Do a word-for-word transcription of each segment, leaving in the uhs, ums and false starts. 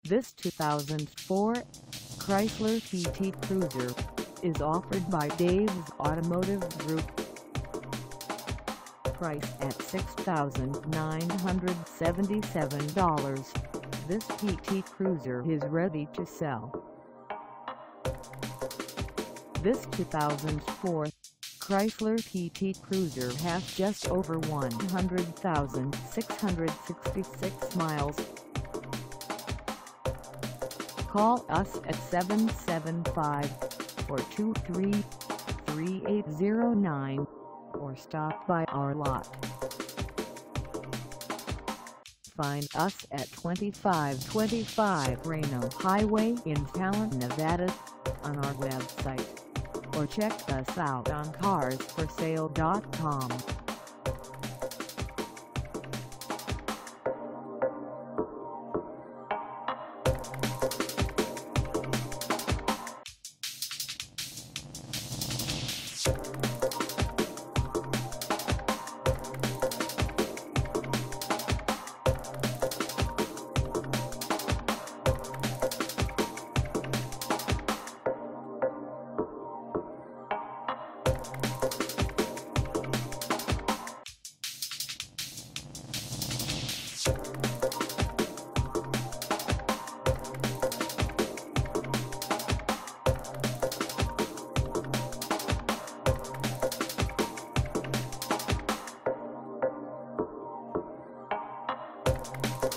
This two thousand four Chrysler P T Cruiser is offered by Dave's Automotive Group. Priced at six thousand nine hundred seventy-seven dollars, this P T Cruiser is ready to sell. This two thousand four Chrysler P T Cruiser has just over one hundred thousand six hundred sixty-six miles. Call us at seven seven five, four two three, three eight zero nine or stop by our lot. Find us at twenty-five twenty-five Reno Highway in Fallon, Nevada, on our website, or check us out on cars for sale dot com.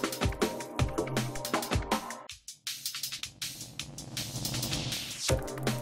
You